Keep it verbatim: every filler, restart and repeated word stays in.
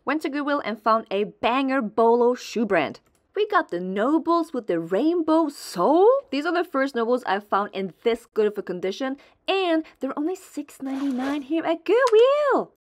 Went to Goodwill and found a banger BOLO shoe brand. We got the Nobles with the rainbow sole. These are the first Nobles I've found in this good of a condition, and they're only six ninety-nine here at Goodwill.